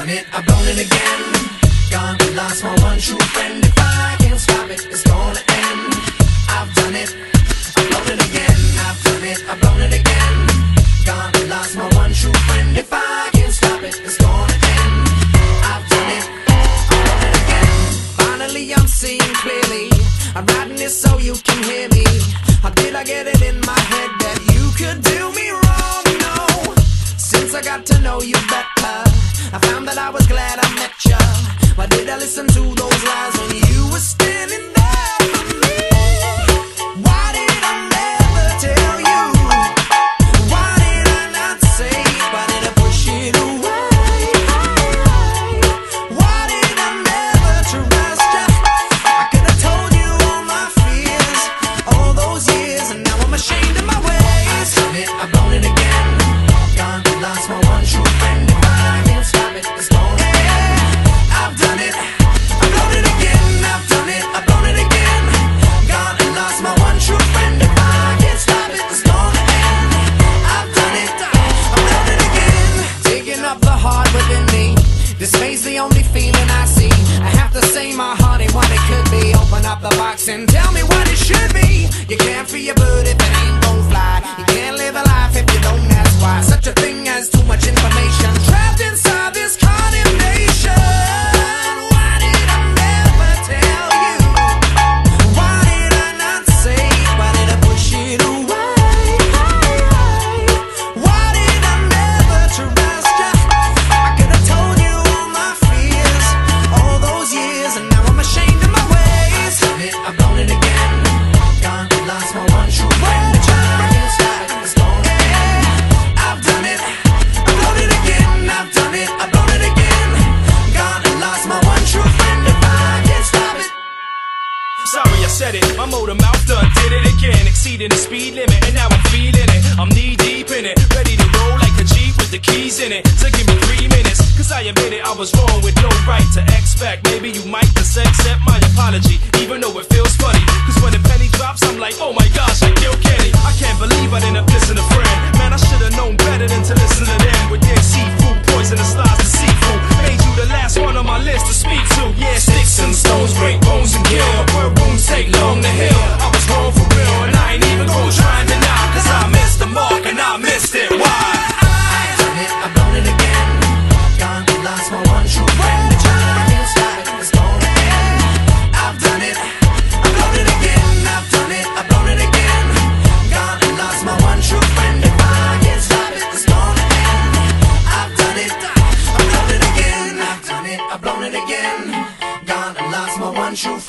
done it, I've blown it again. Gone and lost my one true friend. If I can't stop it, it's gonna end. I've done it, I've blown it again. I've done it, I've blown it again. Gone and lost my one true friend. If I can't stop it, it's gonna end. I've done it, I've blown it again. Finally I'm seeing clearly. I'm writing this so you can hear me. How did I get it in my head that you could do me wrong? No, since I got to know you better, I found that I was glad I met ya. Why did I listen to those lies when you were standing there for me? Why did I never tell you? Why did I not say? Why did I push it away? Why did I never trust ya? I could have told you all my fears all those years, and now I'm ashamed of my ways. I've done it, I've blown it again. Gone, lost my one true friend. If I can't stop it, it's gonna end. I've done it, I've blown it again. I've done it, I've blown it again. Gone and lost my one true friend. If I can't stop it, it's gonna end. I've done it, I've blown it again. Digging up the heart within me, dismay's the only feeling I see. I have to say my heart ain't what it could be. Open up the box and tell me what it should be. You can't free a bird if it ain't gon' fly. You can't live a life if you don't ask why. Such a thing as too much information trapped inside this condemnation. Why did I never tell you? Why did I not say? Why did I push it away? Why did I never trust ya? I could have told you all my fears all those years, and now I'm ashamed of my ways. I've done it, I've blown it again. Gone, lost my one true friend. If I can't stop it, it's gonna end. I've done it, I've blown it again. I've done it, I've blown it again. Gone and lost my one true friend. If I can't stop it. Sorry I said it, my motor mouth done did it again. Exceeding the speed limit and now I'm feeling it. I'm knee deep in it, ready to roll like a Jeep with the keys in it. So give me 3 minutes, cause I admit it, I was wrong with no right to expect. Maybe you might just accept my apology, even though it feels funny. Cause when the penny drops I'm like, oh my gosh, I killed Kenny. I can't believe I didn't listen to friend. Man, I should've known better than to listen to them. With their seafood, poisonous lies to seafood. Made you the last one on my list to speak to. Yeah, sticks and stones break bones and kill. Where wounds take long to heal. I was wrong for real, and I ain't even gonna try and deny. Cause I missed the mark and I missed it. Why? I've done it, I've blown it again. Gone, lost my one true friend. If I can't stop it, it's gonna end. I've done it, I've blown it again. I've done it, I've blown it again. Gone and lost my one true friend. If I can't stop it, it's gonna end. I've done it, I've blown it again. I've done it, I've blown it again. Gone and lost my one true friend.